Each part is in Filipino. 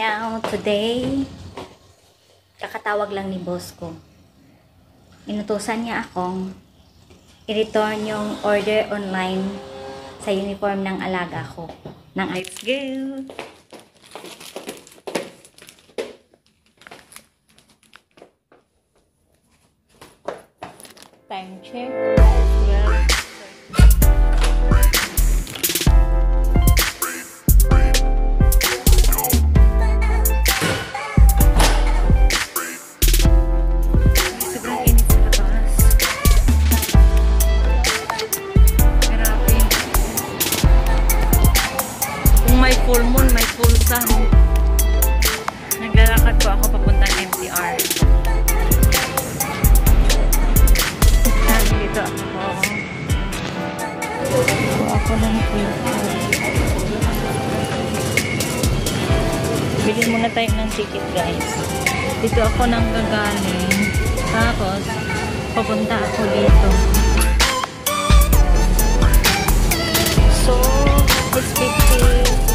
Now, today, kakatawag lang ni boss ko. Inutusan niya akong i-return yung order online sa uniform ng alaga ko. Let's go! Time check. Full moon, may full sun. Naglalakad po ako papuntang MTR. Dito ako. Ako ng bili muna tayo ng ticket, guys. Dito ako nang gagaling. Tapos, papunta ako dito. So, it's 50.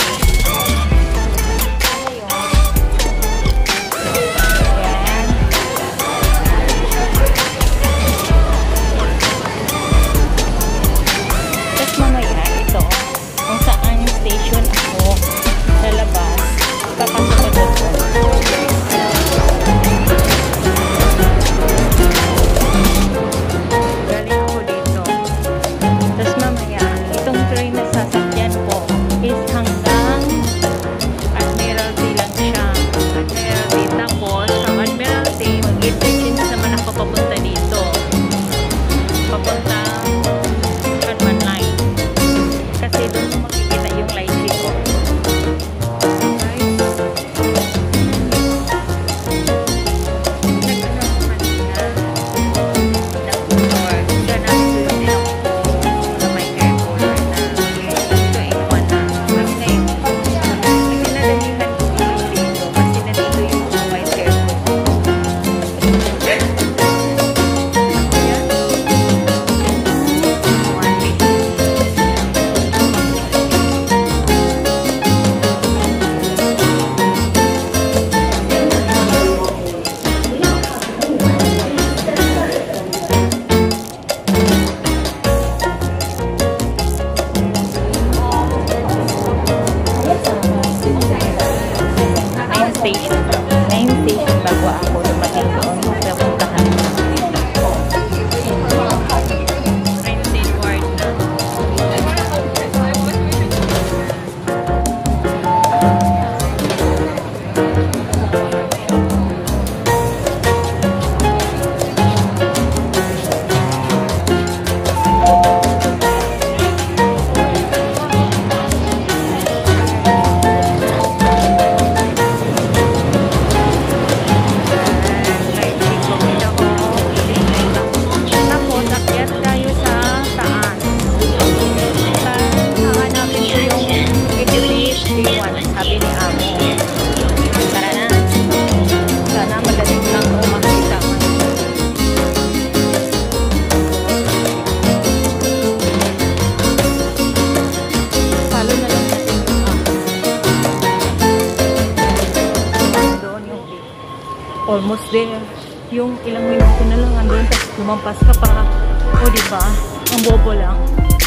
Almost there. Yung ilang minuto na lang andun, tapos lumampas ka pa. O diba? Ang bobo lang.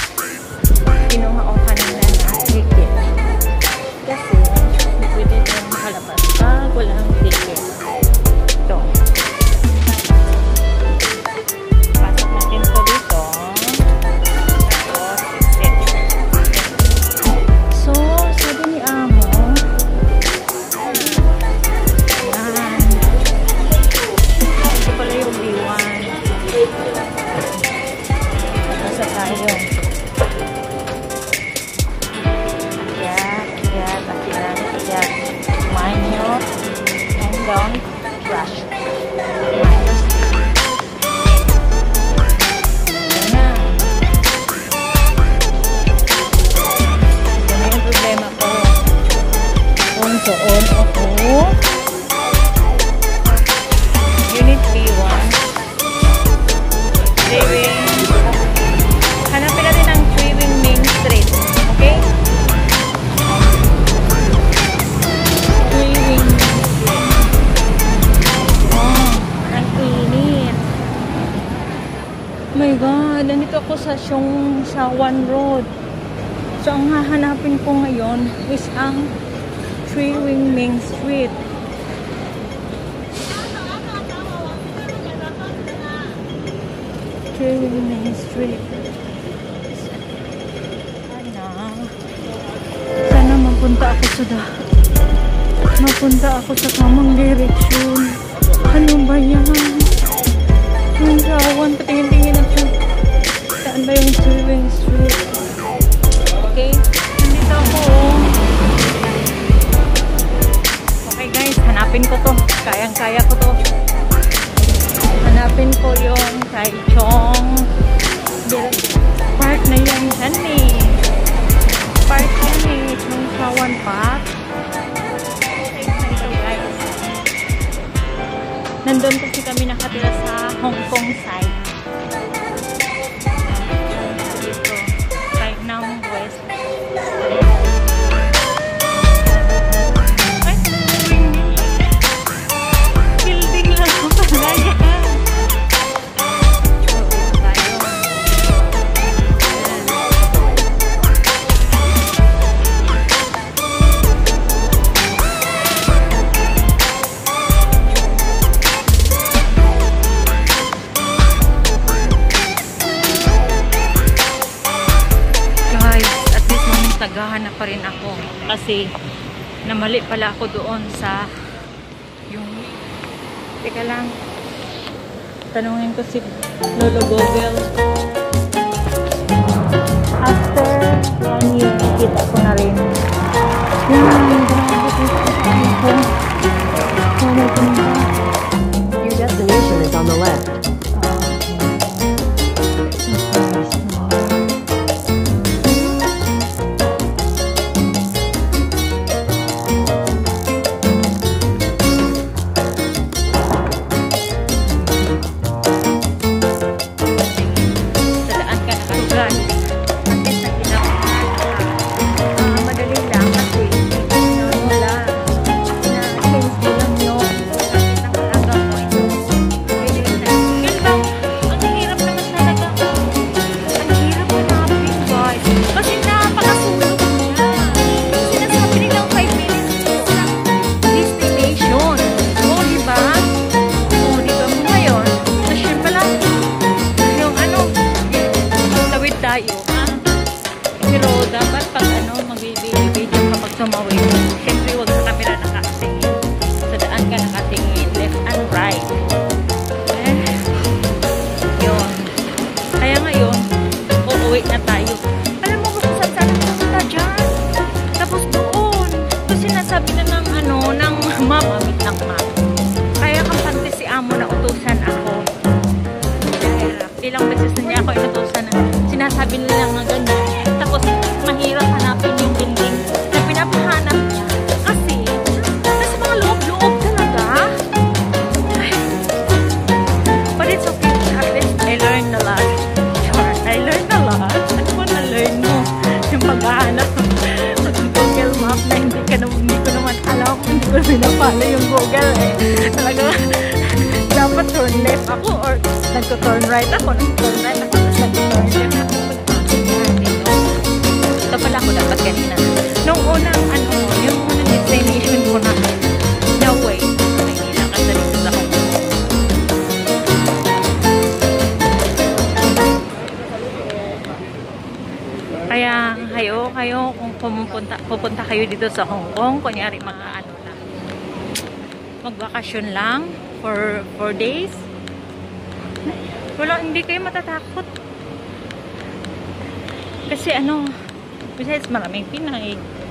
Kinuha ko kanina na ticket. Kasi, hindi pwede na makalabas pag walang ticket. Ito. Pasok natin po dito. Tapos, so, sabi ni Amo, don't rush. Yan yung problema ko. On ako. Unit B1. Three-wing. Hanapin natin ang three-wing main street. Okay? My God, nandito ako sa Shawan Road. So, ang hahanapin ko ngayon is ang Three Wing Main Street. Three Wing Main Street. Sana mapunta ako sa tamang direksyon. Ano ba yan? Yung Shawan, patingin-tingin ako. Saan ba yung Three Wing Street? Okay, nandito ako. Okay guys, hanapin ko to. Kayang-kaya ko to. Hanapin ko yung Taichung Park na yan. Yan eh. Park yan eh. Yung Shawan Park. Nandun kasi kami nakatira sa Hong Kong side. Dito. Right now, west. Ay, building lang ako pala yan. Naghahanap pa rin ako kasi namali pala ako doon sa yung teka lang, tanungin ko si Lolo Google. After 1 year nakita ko na rin yan, grabe ko your destination is on the left. Pero dapat pag magbibigay kapag tumawid, siyempre huwag sa camera nakatingin. Sa daan ka nakatingin, left and right. Yun. Kaya ngayon, uuwi na tayo. Alam mo kung saan sana pumunta dyan? Tapos doon. Ito sinasabi na ng map. Amit ng map. Kaya kampante si Amo na utusan ako. Ilang beses na niya ako inutusan na sinasabi nila nga ganyan. Tapos mahirap hanapin yung building na pinapahanap niya. Kasi nasa mga loob-loob talaga. Ay. But it's okay. At least I learned a lot. I learned a lot. Ano mo na-learn mo? Yung paghahanap ng Google Map na hindi ko naman alam. Hindi ko pinapala yung Google eh. Talaga dapat turn left ako or nagto-turn right ako. Nagto-turn right ako. Tapos nagto-turn left ako. Ito pala ako dapat kanina. Nung unang yung unang destination ko na way. Maynila kasi dito sa Hong Kong. Kaya kayo kung pupunta kayo dito sa Hong Kong, kunyari mga magbakasyon lang for 4 days. Wala, hindi kayo matatakot. Kasi besides maraming Pinay.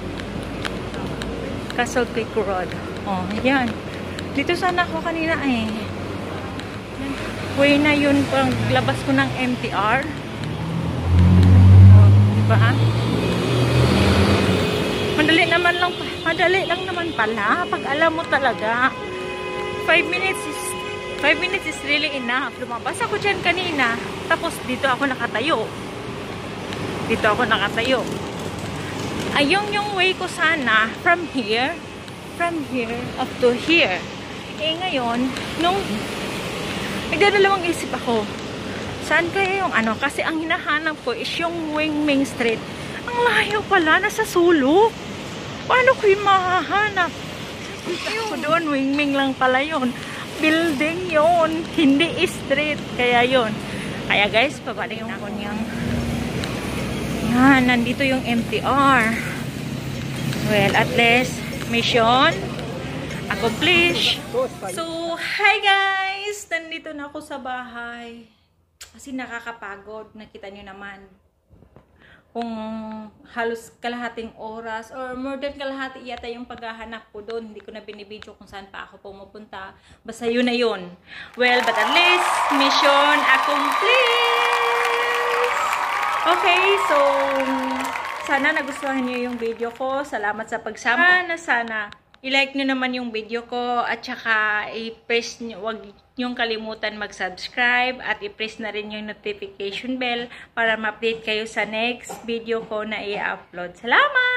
Castle Creek Road. Oh, yan. Dito sana ako kanina eh. Way na yun pang labas ko ng MTR. Oh, diba? Madali lang naman pala pag alam mo talaga. 5 minutes is really enough. Lumabas ako dyan kanina. Tapos dito ako nakatayo. Ayun yung way ko sana from here up to here. Eh ngayon, nung nagdadalawang isip ako. Saan kaya yung ano? Kasi ang hinahanap ko is yung Wingming Street. Ang layo pala, nasa sulok. Paano ko yung mahahanap? Yung doon, Wingming lang pala yun. Building yun, hindi street. Kaya yun. Kaya guys, pabalik ako niyang. Yan, nandito yung MTR. Well, at least, mission accomplished. So, hi guys! Nandito na ako sa bahay. Kasi nakakapagod. Nakita nyo naman. Kung halos kalahating oras or more than kalahati yata yung paghahanap ko doon. Hindi ko na binibidyo kung saan pa ako pumupunta. Basta yun na yun. Well, but at least, mission accomplished! Okay, so sana nagustuhan nyo yung video ko. Salamat sa pagsama. Sana i-like nyo naman yung video ko at saka i-press nyo, wag nyong kalimutan mag-subscribe at i-press na rin yung notification bell para ma-update kayo sa next video ko na i-upload. Salamat!